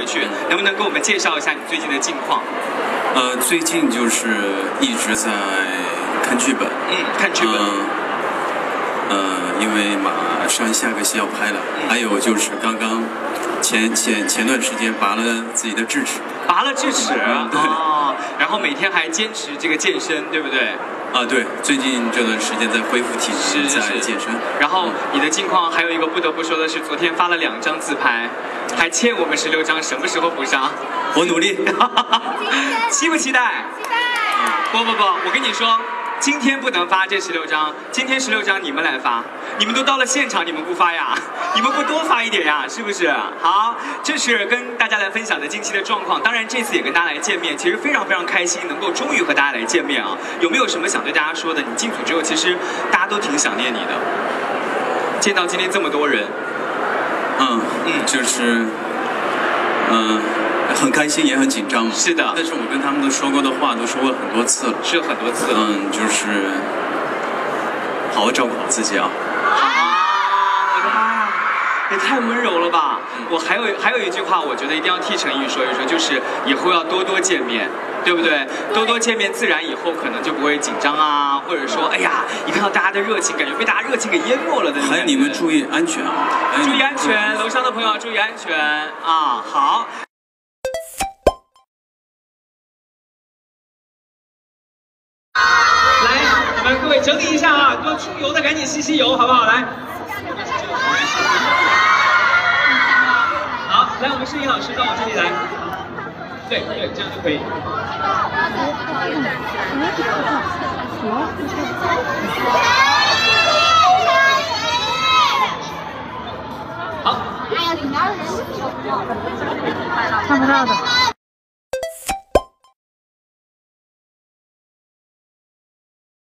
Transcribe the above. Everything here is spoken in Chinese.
去，能不能给我们介绍一下你最近的近况？ 最近就是一直在看剧本。 看剧本。 因为马上下个戏要拍了，还有就是刚刚前段时间拔了自己的智齿。拔了智齿？对。哦，然后每天还坚持这个健身，对不对？对，最近这段时间在恢复体质，在健身。然后你的近况还有一个不得不说的是，昨天发了2张自拍，还欠我们16张，什么时候补上？我努力。期不期待？期待。不，我跟你说。今天不能发这16张，今天16张你们来发，你们都到了现场，你们不发呀？你们不多发一点呀？是不是？好，这是跟大家来分享的近期的状况。当然这次也跟大家来见面，其实非常非常开心，能够终于和大家来见面啊！有没有什么想对大家说的？你进组之后，其实大家都挺想念你的。见到今天这么多人，就是很开心，也很紧张。是的，但是我跟他们都说过的话，都说过很多次了。是很多次了。就是好好照顾好自己啊。我的妈呀，也太温柔了吧！我还有一句话，我觉得一定要替陈宇说一说，就是以后要多多见面，对不对？多多见面，自然以后可能就不会紧张啊，或者说，哎呀，一看到大家的热情，感觉被大家热情给淹没了的。还有你们注意安全啊！注意安全，楼上的朋友要注意安全啊！好。来，你们各位整理一下啊，多出油的赶紧吸油，好不好？来，好，来，我们摄影老师到我这里来，对，这样就可以。好。看不到的。